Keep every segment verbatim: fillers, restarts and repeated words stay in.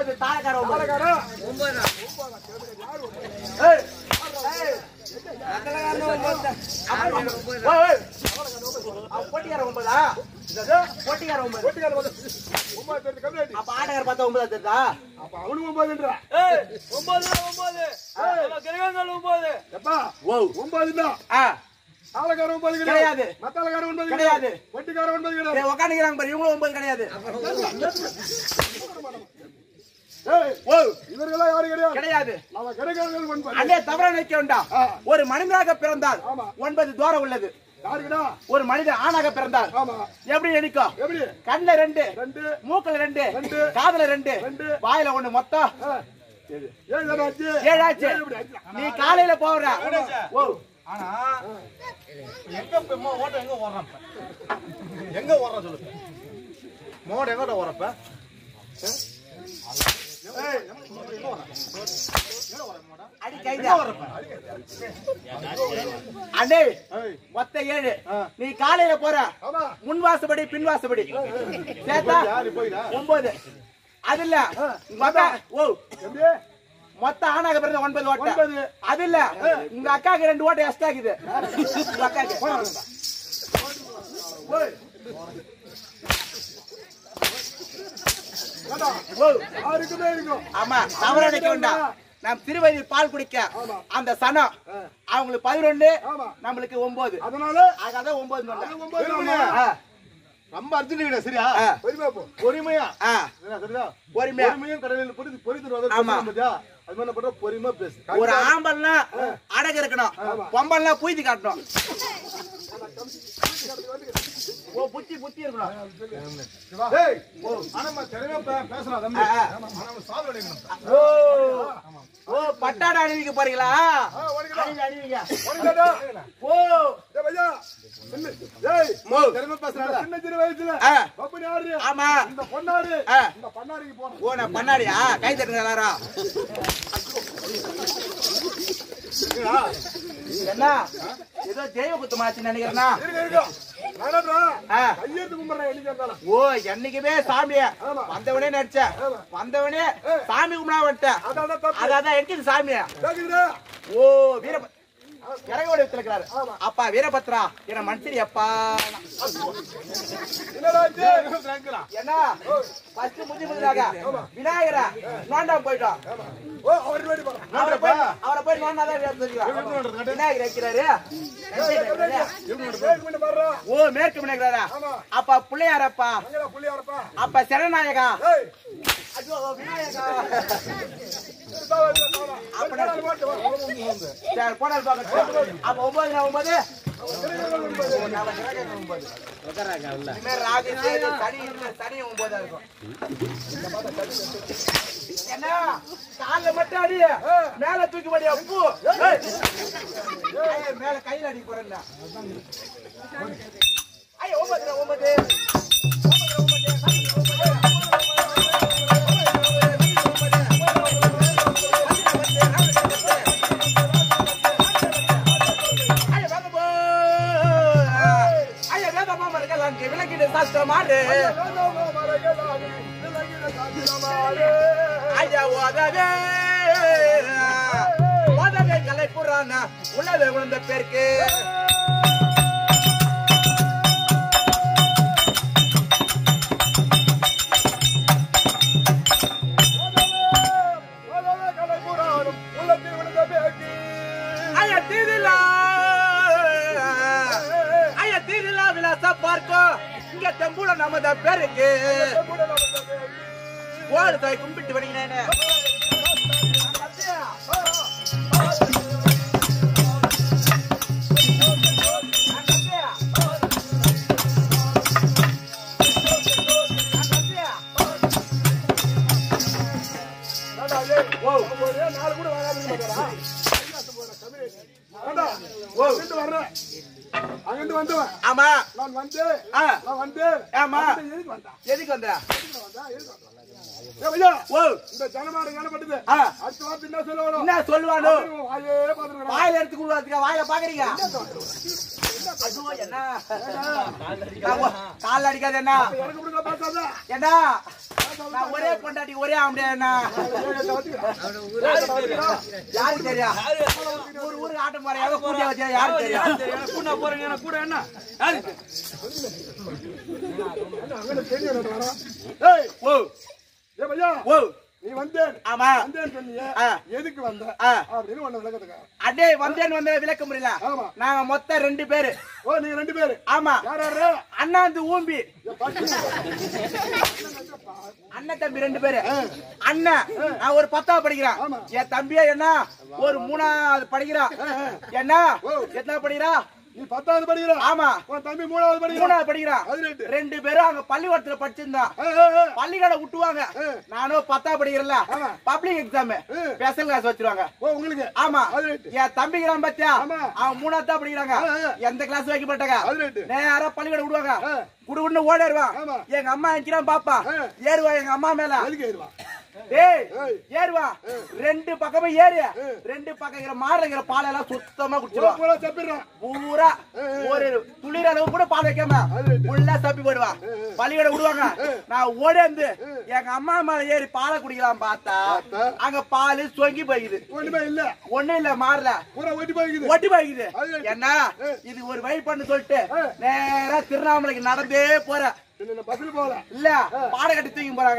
ஒன்பது தாளக்கார ஒன்பது ஒன்பது போட்டிக்கார ஒன்பதா போட்டிக்கார ஒன்பது அப்ப ஆட்டக்கார பார்த்தா ஒன்பதா தெரியுதா அப்ப அவனுக்கு ஒன்பதுன்றா ஒன்பது ஒன்பது கிரகங்கள் ஒன்பது ஒன்பதுதான் ஆளக்கார ஒன்பது கிடையாது மத்தாளக்கார ஒன்பது கிடையாது பொட்டிக்கார ஒன்பது கிடையாது உட்காந்துக்கிறாங்க பாரு இவங்களும் ஒன்பது கிடையாது இவர்களா யாரு கிடையாது கிடையாது அவன் கிடைக்கிறது ஒன்பது அதே தவற நினைக்க வேண்டாம் ஒரு மனிதனாக பிறந்தால் ஒன்பது தூரம் உள்ளது யாருக்குடா ஒரு மனிதன் ஆணாக பிறந்தால் எப்படி நினைக்கும் எப்படி கண்ணுல ரெண்டு ரெண்டு மூக்குல ரெண்டு ரெண்டு காதுல ரெண்டு ரெண்டு வாயில ஒண்ணு மொத்தம் ஏழாச்சு ஏழாச்சு நீ காலையில போற ஓ ஆனா எங்க ஓட்டம் எங்க ஓடுறான் எங்க ஓடுறான் சொல்லு மோட எங்கட ஓடுறப்ப அண்ணே மொத்த ஏழு நீ காலையில போற முன்வாசப்படி பின்வாசப்படி சேர்த்தா ஒன்பது அது இல்ல ஓ மொத்த ஆணாக பிறந்த ஒன்பது ஓட்ட அது இல்ல உங்க அக்காக்கு ரெண்டு ஓட்ட எக்ஸ்ட்ரா இருக்குது உங்க அக்காக்கு ஆமா தவற நினைக்க வேண்டாம் நாம் திருவதியில் பால் குடிக்க அந்த சனம் அவங்களுக்கு பதினொன்னு நம்மளுக்கு ஒன்பது அதனால அதான் ஒன்பது ரொம்ப அர்ஜென்ட் சரியா பொறுமையா போ பொறுமையா சரியா பொறுமையா பொறுமையும் கடலில் பொறுத்து பொறுத்து அது மாதிரி பண்ற பொறுமையா பேசு ஒரு ஆம்பல்னா அடகு இருக்கணும் பொம்பல்னா புய்தி காட்டணும் ஓ புத்தி புத்தி இருக்கணும் ஏய் ஓ ஆனா தெரியவே பேசலாம் தம்பி ஆனா சாவு அடிக்கணும் ஓ ஓ பட்டாடா அணிவிக்க போறீங்களா அணிவி அணிவிங்க ஓ டேய் பையா ஏய் மோ தெரியவே பேசறாடா சின்ன சின்ன வயசுல பப்பனி ஆடுற ஆமா இந்த பொன்னாடு இந்த பண்ணாடிக்கு போறோம் ஓ நான் பண்ணாடியா கை தட்டுங்க எல்லாரும் என்ன ஏதோ ஜெய குத்தமாச்சு நினைக்கிறேன்னா ஓ என்னைக்குமே சாமிய வந்தவனே நடிச்ச வந்தவனே சாமி கும்பிடா வந்துட்டேன் அதான் எங்க சாமிய ஓ வீர இறங்கோட இருக்கிறாரு அப்பா வீரபத்ரா என்ன மனுஷரி அப்பா என்ன ஃபர்ஸ்ட் முந்தி முந்தாக விநாயகரா நோண்டா போயிட்டோம் அவரை போய் அவரை போய் நோண்டாதான் விநாயகர் வைக்கிறாரு ஓ மேற்கு விநாயகரா அப்பா பிள்ளையாரப்பா அப்பா சரணநாயகா விநாயகா அப்ப ஒன்பது ஒன்பது சனி ஒன்பதா இருக்கும் என்ன கால மட்டும் அடி மேல தூக்கி படி அப்பு மேல கையில அடி போறேன் ஐயோ ஒன்பது ஒன்பது விளக்கிட்டு சாஸ்திரமாடு ஐயா ஓதவே ஓதவே கலை புறான உள்ளவே உணர்ந்த பேருக்கு ஐயா தீதிலா ஐயா தீதிலா விலாச பார்க்கோ இங்க தெம்புல நமத பேருக்கு ஓடு தாய் கும்பிட்டு வரீங்க நாலு கூட வர்றேன் அங்கிட்டு வந்தவன் ஆமா நான் வந்து நான் வந்து ஆமா எதுக்கு வந்தா எதுக்கு வந்த ஓ இந்த ஜனமாடு காணப்பட்டது அடுத்த வார்த்தை என்ன சொல்லுவானோ என்ன சொல்லுவானோ வாயே பாத்துறேன் வாயில எடுத்து கொடுவாதுக்கா வாயில பாக்குறீங்க என்ன கால் அடிக்காது என்ன எனக்கு கொடுக்க பார்த்தாதா என்ன நான் ஒரே பொண்டாட்டி ஒரே ஆம்படியா யாரு தெரியா ஊரு ஊருக்கு ஆட்டம் போற யாரோ கூட்டியா வச்சா யாரு தெரியும் கூட போறீங்க கூட என்ன ஓ ஏ பையா ஓ நீ வந்தேன் ஆமா வந்தேன்னு சொன்னீங்க எதுக்கு வந்த அப்படின்னு ஒண்ணு விளக்கத்துக்கு அடே வந்தேன்னு வந்த விளக்க முடியல நாங்க மொத்தம் ரெண்டு பேரு ஓ நீங்க ரெண்டு பேரு ஆமா யார் யாரு அண்ணாந்து ஊம்பி அண்ணன் தம்பி ரெண்டு பேரு அண்ணன் நான் ஒரு பத்தாவது படிக்கிறான் என் தம்பியா என்ன ஒரு மூணாவது படிக்கிறான் என்ன எத்தனை படிக்கிறா நீ பத்தாவது படிக்கிற ஆமா உன் தம்பி மூணாவது படிக்கிற மூணாவது படிக்கிறான் ரெண்டு பேரும் அங்க பள்ளிக்கூடத்துல படிச்சிருந்தான் பள்ளிக்கூடம் விட்டுவாங்க நானும் பத்தாவது படிக்கிறல பப்ளிக் எக்ஸாம் ஸ்பெஷல் கிளாஸ் வச்சிருவாங்க உங்களுக்கு ஆமா என் தம்பிக்கிறான் பத்தியா அவன் மூணாவது தான் படிக்கிறாங்க எந்த கிளாஸ் வைக்க மாட்டாங்க நேரா பள்ளிக்கூடம் விடுவாங்க குடுகுன்னு ஓடிடுவான் எங்க அம்மா நிக்கிறான் பாப்பா ஏறுவா எங்க அம்மா மேல ஏய் ஏறுவா ரெண்டு பக்கமும் ஏறு ரெண்டு பக்கம் மாடுங்கிற பால் எல்லாம் சுத்தமா குடிச்சிருவான் பூரா ஒரு துளிர அளவு கூட பால் வைக்காம ஃபுல்லா சப்பி போடுவா பள்ளியோட விடுவாங்க நான் ஓடிந்து எங்க அம்மா மேல ஏறி பாலை குடிக்கலாம் பார்த்தா அங்க பால் சொங்கி போய்க்குது ஒண்ணுமே இல்ல ஒண்ணும் இல்ல மாறல ஒட்டி போய்க்குது ஒட்டி போய்க்குது என்ன இது ஒரு வழி பண்ணு சொல்லிட்டு நேரா திருவண்ணாமலைக்கு நடந்தே போற இல்ல பாட கட்டி தூக்கி போறாங்க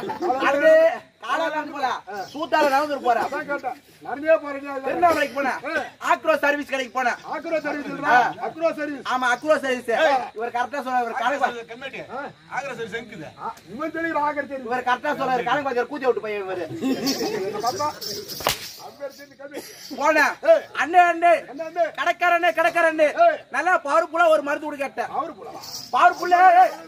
சூத்தால நடந்து போற திருவண்ணாமலைக்கு போன ஆக்ரோ சர்வீஸ் கடைக்கு போன ஆமா அக்ரோ சர்வீஸ் இவர் கரெக்டா சொல்ல இவர் கரெக்டா சொல்ல கணக்கு பாத்தியார் கூத்தி விட்டு பையன் இவரு போன அண்ணே அண்ணே கடைக்காரண்ணே கடைக்காரண்ணே நல்லா பவர்ஃபுல்லா ஒரு மருந்து கூட கேட்டேன் பவர்ஃபுல்லா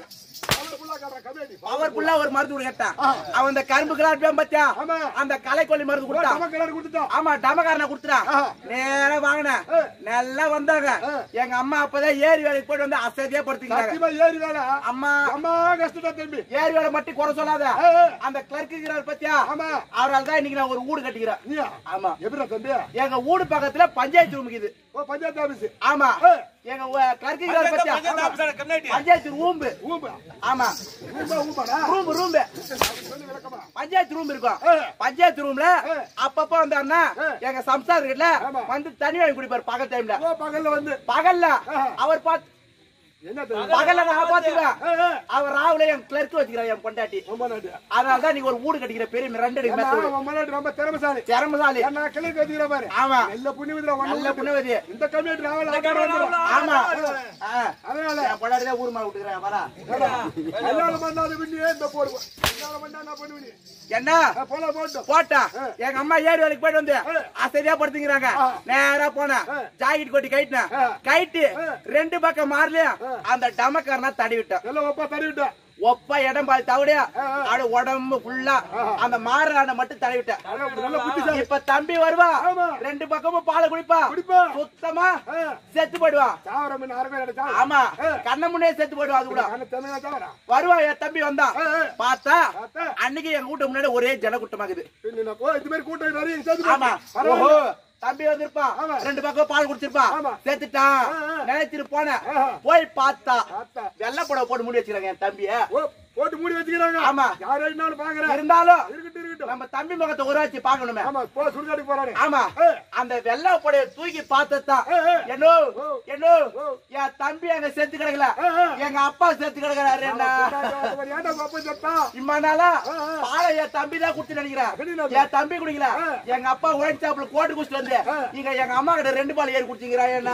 பவர்ஃபுல்லா ஒரு மருந்து கேட்டான் அவன் அந்த கரும்பு கலர் பத்தியா அந்த களைக்கொல்லி மருந்து கொடுத்தான் ஆமா டமக்காரனை கொடுத்துட்டான் நேரா வாங்கின நல்லா வந்தாங்க எங்க அம்மா அப்பதான் ஏரி வேலைக்கு போயிட்டு வந்து அசதியா படுத்திக்கிறாங்க அம்மா அம்மா கஷ்டம் தம்பி ஏரி வேலை மட்டும் குறை சொல்லாத அந்த கிளர்க் இருக்கிறார் பத்தியா அவரால் தான் இன்னைக்கு நான் ஒரு வீடு கட்டிக்கிறேன் ஆமா எப்படி தம்பி எங்க வீடு பக்கத்துல பஞ்சாயத்து ரூம் இருக்குது பஞ்சாயத்து ஆபீஸ் ஆமா எங்க கிளர்க் இருக்கிறார் பத்தியா பஞ்சாயத்து ரூம் ஆமா ரூம் ரூம் பஞ்சாயத்து ரூம் இருக்கும் பஞ்சாயத்து ரூம்ல அப்பப்ப வந்தாருன்னா எங்க சம்சார் வீட்டுல வந்து தண்ணி வாங்கி குடிப்பாரு பகல் டைம்ல பகல்ல வந்து பகல்ல அவர் பார்த்து பகல்ல நான் பாத்துக்கிறேன் அவர் ராவுல என் கிளர்க் வச்சுக்கிறான் என் பொண்டாட்டி அதனாலதான் நீங்க ஒரு வீடு கட்டிக்கிற பெரிய ரெண்டு ரொம்ப திறமசாலி திறமசாலி கிளர்க் வச்சுக்கிற பாரு ஆமா நல்ல புண்ணியவதி நல்ல புண்ணியவதி இந்த கம்யூனிட்டி ராவல் ஆமா அதனால என் பொண்டாட்டி தான் ஊர் மேல விட்டுக்கிறேன் வரா எல்லாரும் பண்ணாத பின்னே இந்த போடுவோம் எல்லாரும் பண்ணா நான் பண்ணுவேன் என்ன போட்டா எங்க அம்மா ஏரி வேலைக்கு போயிட்டு வந்து அசதியா படுத்துக்கிறாங்க நேரா போன ஜாக்கெட் கொட்டி கைட்டின கைட்டு ரெண்டு பக்கம் மாறலையா அந்த டமக்காரனா தடி விட்டேன் தடி விட்டேன் ஒப்ப இடம் பாதி தவிட அது உடம்பு ஃபுல்லா அந்த மாறான மட்டும் தடவிட்டேன் இப்ப தம்பி வருவா ரெண்டு பக்கமும் பாலை குடிப்பா சுத்தமா செத்து போயிடுவா ஆமா கண்ண முன்னே செத்து போயிடுவா அது கூட வருவா என் தம்பி வந்தா பார்த்தா அன்னைக்கு எங்க வீட்டு முன்னாடி ஒரே ஜன கூட்டம் ஆமா தம்பி வந்திருப்பான் ரெண்டு பக்கம் பால் குடிச்சிருப்பான் சேர்த்துட்டான் நினைச்சிட்டு போன போய் பார்த்தா வெள்ளை புடவை போட்டு மூடி வச்சுக்கிறாங்க என் தம்பிய போட்டு மூடி வச்சுக்கிறாங்க ஆமா யாரும் பாக்குறேன் இருந்தாலும் நம்ம தம்பி முகத்தை ஒரு வச்சு பாக்கணுமே ஆமா அந்த வெள்ளை புடவை தூக்கி பார்த்ததான் என்னோ என்னோ என் தம்பி அங்க செத்து கிடக்கல எங்க அப்பா செத்து கிடக்குறாரு இம்மானால பாலை என் தம்பி தான் குடுத்து நினைக்கிறேன் என் தம்பி குடிக்கல எங்க அப்பா ஒயின் சாப்பிட கோட்டு குடிச்சிட்டு வந்து நீங்க எங்க அம்மா கிட்ட ரெண்டு பால் ஏறி குடிச்சிக்கிறா என்ன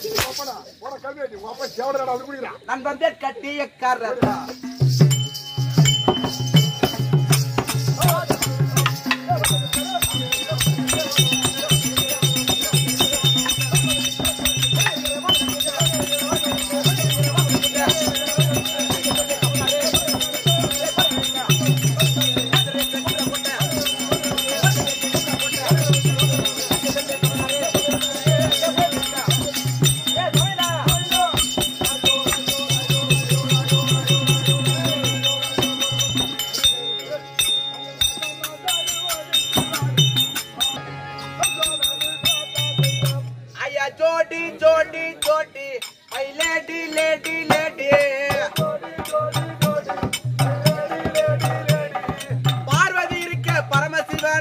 நான் வந்து கட்டியக்காரர்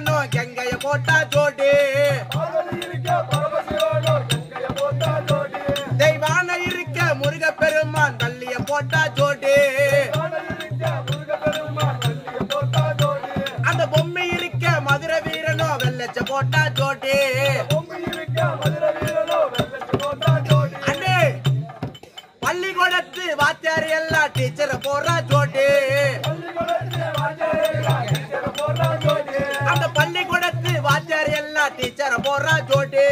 பரமசிவனும் கங்கைய போட்டா ஜோடி தெய்வான இருக்க முருக பெருமான் வள்ளிய போட்டா ஜோடி அந்த பொம்மை இருக்க மதுரை வீரனும் வெள்ளச்ச போட்டா ஜோடி அண்ணே பள்ளிக்கூடத்து வாத்தியார் எல்லாம் டீச்சர் போடுறா ஜோடி அந்த பள்ளிக்கூடத்து வாத்தியார் எல்லாம் டீச்சர் போடுறா ஜோடி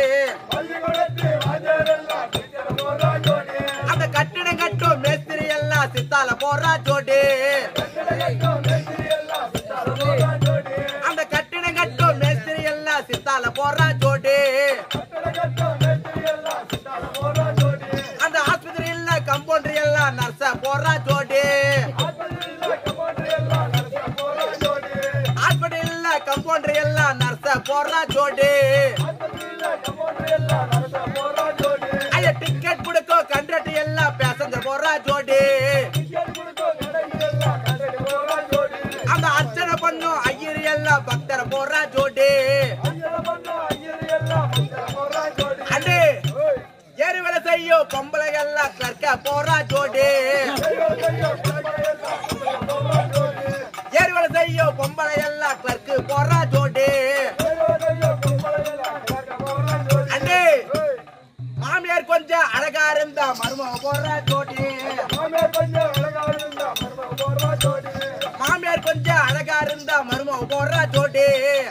அந்த கட்டிடம் கட்டும் மேஸ்திரி எல்லாம் சித்தால போடுறா ஜோடி அந்த கட்டிடம் கட்டும் மேஸ்திரி எல்லாம் சித்தால போடுறா ஜோடி அந்த ஆஸ்பத்திரியில கம்பவுண்டர் எல்லாம் நர்ஸ போடுறா ஜோடி ஹாஸ்பிட்டல்ல கம்பவுண்டர் எல்லாம் நர்ஸ போடுறா ஜோடி ஐயா டிக்கெட் கொடுக்கும் கண்ட்ரக்ட் எல்லாம் பேசஞ்சர் போடுறா ஜோடி அந்த அர்ச்சனை பண்ணும் ஐயர் எல்லாம் பக்தரை போடுறா ஜோடி அண்ணே ஏறு வேலை செய்யும் பொம்பளை எல்லாம் கிளர்க்க போடுறா ஜோடி ஏறு வேலை செய்யும் பொம்பளை எல்லாம் கிளர்க்கு போடுறா ஜோடி அண்ணே மாமியார் கொஞ்சம் அழகா இருந்தா மருமக போடுறா ஜோடி மாமியார் கொஞ்சம் அழகா இருந்தா மருமக போடுறா ஜோடி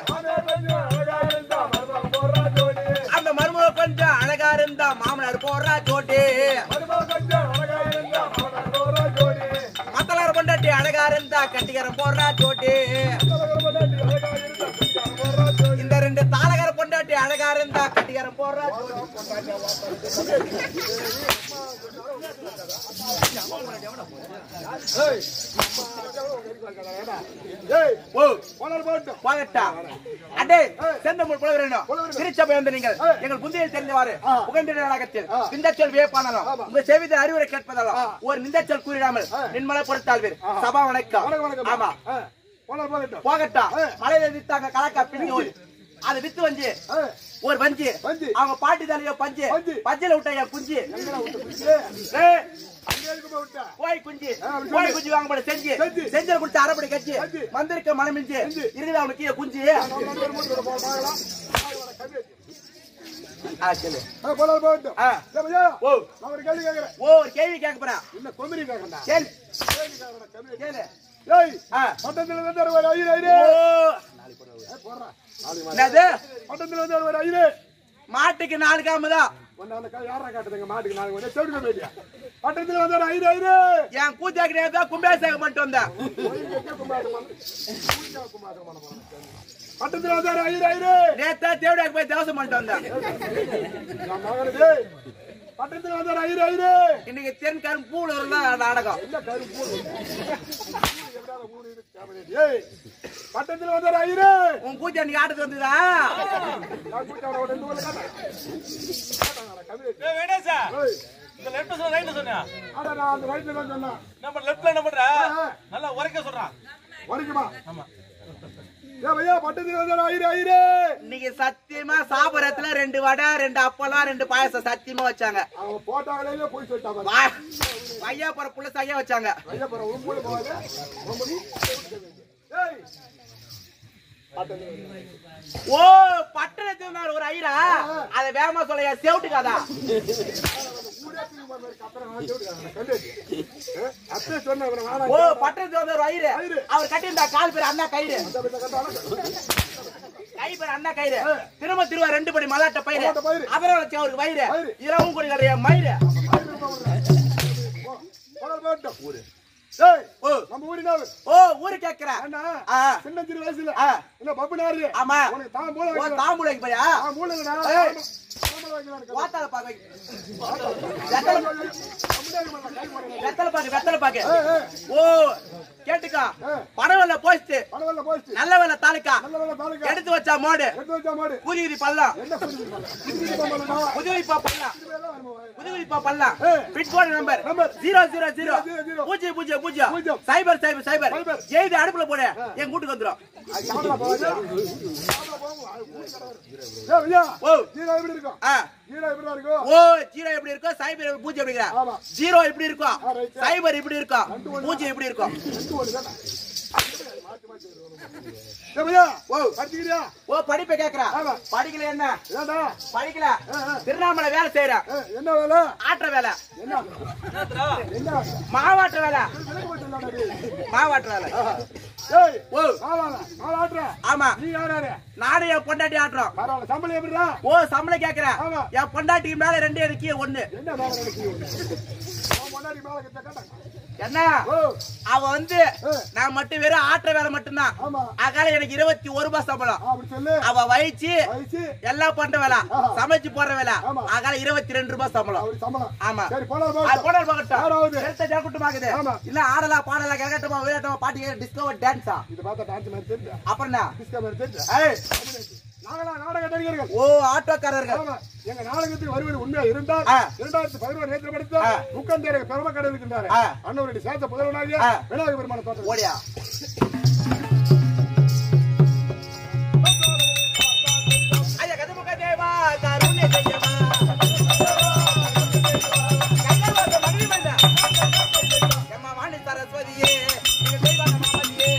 அந்த மருமக கொஞ்சம் அழகா இருந்தா மாமனார் போடுறா ஜோடி மத்தலார் பொண்டாட்டி அழகா இருந்தா கட்டிக்காரன் போடுறா ஜோடி இந்த ரெண்டு தாளகர பொண்டாட்டி அழகா இருந்தா கட்டிக்காரன் போடுறா எங்கள் புந்தியில் தெரிந்தவாறு புகழ்ந்தத்தில் நிந்தச்சொல் வியப்பானாலும் உங்க செவித அறிவுரை கேட்பதாலும் ஒரு நிந்தச்சொல் கூறிடாமல் நின்மலை பொறுத்தாள்வீர் சபா வணக்கம். ஆமா போகட்டா மலையில வித்தாங்க கலக்கா பின்னி அது வித்து வஞ்சி ஒரு வஞ்சி அவங்க பாட்டி தலையோ பஞ்சு பஞ்சில விட்டாங்க குஞ்சு கோய் குஞ்சு கோய் குஞ்சு வாங்க செஞ்சு செஞ்சல கொடுத்து அரைப்படி கட்சி வந்திருக்க மனமிஞ்சு இருக்குது அவனுக்கு குஞ்சு ஒரு கேள்வி கேட்க போறேன் மாட்டுக்கு நாலு காமுதான் என் கூத்தியாக்கு கும்பேசேகம் பண்ணிட்டு வந்தேன் நேத்தா தேவடாக்கு போய் தேவசம் பண்ணிட்டு வந்தேன் இன்னைக்கு தென் கரும்பூல நாடகம் பட்டத்துல வந்தாரு உன் கூத்தி அன்னைக்கு ஆட்டத்துக்கு வந்துதா நல்லா உரைக்க சொல்றான் இன்னைக்கு சத்தியமா சாப்பிடறதுல ரெண்டு வடை ரெண்டு அப்பளம் ரெண்டு பாயசம் சத்தியமா வச்சாங்க. ஐயா போற புள்ள சையா வச்சாங்க. ஓ பட்டணத்துல ஒரு ஐரா அத வேகமா சொல்ல செவுட்டுக்காதா ஓ பட்டணத்துல ஒரு ஐரு அவர் கட்டியிருந்தா கால் பேர் அண்ணா கயிறு கை பேர் அண்ணா கயிறு திரும்ப திருவா ரெண்டு படி மலாட்ட பயிர் அவரை வச்சு அவருக்கு வயிறு இரவும் கொடி நிறைய மயிறு ஊரு கேக்குறேன் சின்னஞ்சிறு வயசுல ஆமா தாம்பூலைக்கு பையா வாத்தால பாக்க வெத்தலை பாக்கு வெத்தலை பாக்கு ஓ கேட்டுக்கா பணவல்ல போஸ்ட் நல்ல வேலை தாலுக்கா எடுத்து வச்சா மாடு புதியுதி பள்ளம் புதியுதிப்பா பள்ளம் புதியுதிப்பா பள்ளம் பிட்போர்டு நம்பர் ஜீரோ ஜீரோ ஜீரோ பூஜ்ஜியம் பூஜ்ஜியம் பூஜ்ஜியம் சைபர் சைபர் சைபர் எழுதி அடுப்புல போடு என் வீட்டுக்கு வந்துடும் ஓ ஜீரோ எப்படி இருக்கும் சைபர் பூஜ்ஜியம் எப்படி ஜீரோ எப்படி இருக்கும் சைபர் எப்படி இருக்கும் பூஜ்ஜியம் எப்படி இருக்கும் ஓ படிப்பை கேக்குறா படிக்கல என்ன படிக்கல திருவண்ணாமலை வேலை செய்யற என்ன வேலை ஆற்ற வேலை மாவாற்ற வேலை மாவாற்ற வேலை ஆமா நானே என் பொண்டாட்டி ஆட்டுறோம் ஓ சம்பளம் கேக்குறேன் என் பொண்டாட்டி மேல ரெண்டு எனக்கு ஒண்ணு என்ன அவ வந்து நான் மட்டும் வெறும் ஆற்ற வேலை மட்டும்தான் அகால எனக்கு இருபத்தி ஒரு ரூபாய் சம்பளம் அவ வயிச்சு எல்லாம் பண்ற வேலை சமைச்சு போடுற வேலை அகால இருபத்தி ரெண்டு ரூபாய் சம்பளம் ஆமா போடல் பாக்கட்டும் கூட்டமாக்குது இல்ல ஆடலா பாடலா கேட்கட்டுமா விளையாட்டுமா பாட்டி டிஸ்கவர் டான்ஸா அப்புறம் ஓ ஆட்டோக்காரர்கள் எங்க நாடகத்துக்கு வருவது உண்மையா இருந்தால் இரண்டாயிரத்தி பதினோரு நேற்று படித்த முக்கந்தேர பெரும கடை இருக்கின்றாரு அண்ணவருடைய சேர்த்த புதல்வனாகிய விநாயக பெருமான தோட்டம் ஓடியா ஐயா கதமுக தேவா கருணை செய்யமா கையல்வாத மகிழ் மண்ட எம்மா வாணி சரஸ்வதியே நீங்க தெய்வான மாமதியே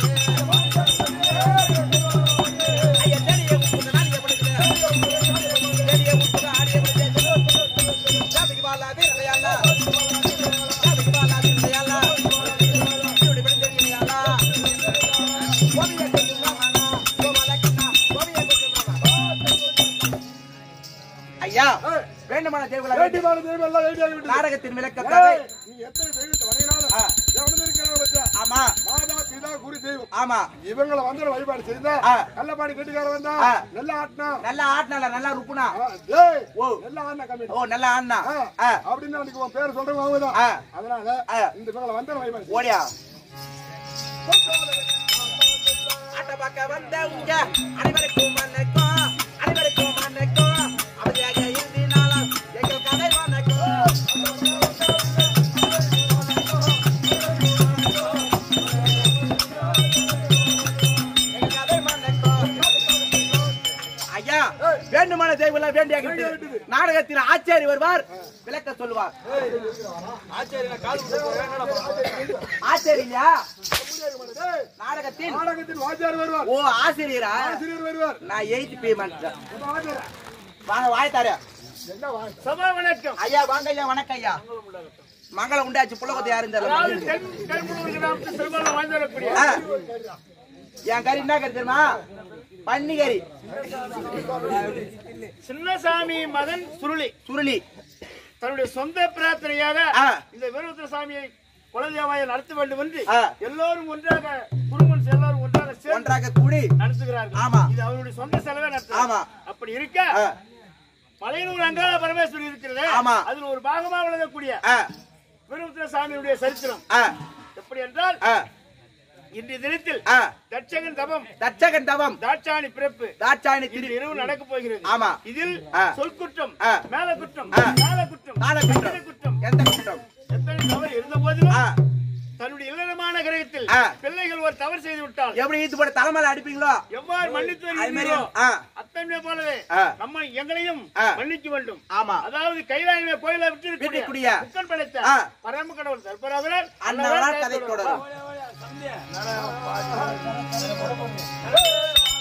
ஐயா தெரிய உங்க நாளிய படுக்குது தெரிய உங்க ஆடிய படுக்குது ஜாபிக்கு பாலா வீரலையாலா ஜாபிக்கு பாலா வீரலையாலா இப்படி படுக்குறியாலா கோவிய கட்டுமானா கோமலக்கனா கோவிய கட்டுமானா ஐயா வேண்டுமான தேவங்களா வேண்டுமான தேவம் எல்லாம் ரெடி ஆகிவிட்டது நாடகத்தின் விளக்கத்தை நீ எத்தனை தெய்வத்தை வரையினாலும் எவனது இருக்கிறாங்க பச்சா ஆமா மாதா பிதா குரு தெய்வம் ஆமா இவங்களை வந்து வழிபாடு செய்தா நல்லபாடி கெட்டுக்கார வந்தா நல்ல ஆட்னா நல்ல ஆட்னால நல்லா ருப்புனா டேய் ஓ நல்ல ஆட்னா கம்மி ஓ நல்ல ஆட்னா அப்படின்னு அன்னைக்கு உன் பேர் சொல்றவங்க அவங்கதான் அதனால இந்த இவங்களை வந்து வழிபாடு ஓடியா ஆட்ட பக்க வந்த உங்க அனைவருக்கும் வணக்கம் அனைவருக்கும் வணக்கம் அப்படியாக இருந்தினாலும் எங்கள் கதை வணக்கம் ஐயா வேண்டுமான தெய்வம் வேண்டிய நாடகத்தில் ஆச்சாரி வருவார் விளக்க சொல்லுவார் ஆச்சாரியா நாடகத்தில் நாடகத்தில் வாத்தியார் வருவார் ஓ ஆசிரியரா ஆசிரியர் வருவார் நான் எயித் பேமெண்ட் வாங்க வாய்த்தாரு சபா வணக்கம் ஐயா வாங்க ஐயா வணக்கம் ஐயா மங்களம் உண்டாச்சு புள்ளகத்தை யாரும் தெரியல என் கறி என்ன கறி தெரியுமா பன்னி கறி சின்னசாமி மகன் சுருளி சுருளி தன்னுடைய சொந்த பிரார்த்தனையாக இந்த வீரபத்ர சாமியை குலதெய்வமாக நடத்த வேண்டும் என்று எல்லோரும் ஒன்றாக குடும்பம் எல்லாரும் ஒன்றாக ஒன்றாக கூடி நடத்துகிறார்கள். ஆமா இது அவருடைய சொந்த செலவே நடத்த. ஆமா அப்படி இருக்க மலையனூர் அங்காள பரமேஸ்வரி இருக்கிறது. ஆமா அதில் ஒரு பாகமாக விளங்கக்கூடிய வீரபத்ர சாமியுடைய சரித்திரம் எப்படி என்றால் இன்றைய தினத்தில் தட்சகன் தவம் தட்சகன் தவம் தாட்சாணி பிறப்பு தாட்சாணி திரு இரவு நடக்க போகிறது. ஆமா இதில் சொல்குற்றம் மேல குற்றம் மேல குற்றம் நால குற்றம் குற்றம் எந்த குற்றம் எத்தனை தவறு இருந்த போதிலும் தன்னுடைய இல்லறமான கிரகத்தில் பிள்ளைகள் ஒரு தவறு செய்து விட்டால் எப்படி ஈத்து போட தலைமையில அடிப்பீங்களோ எவ்வாறு மன்னித்து வருகிறீர்களோ அத்தனை போலவே நம்ம எங்களையும் மன்னிக்க வேண்டும். ஆமா அதாவது கைலாயமே கோயிலை விட்டு இருக்கக்கூடிய புக்கன் படைத்த பரம கடவுள் தர்பராஜர் அன்னவரால் கதை தொடரும்.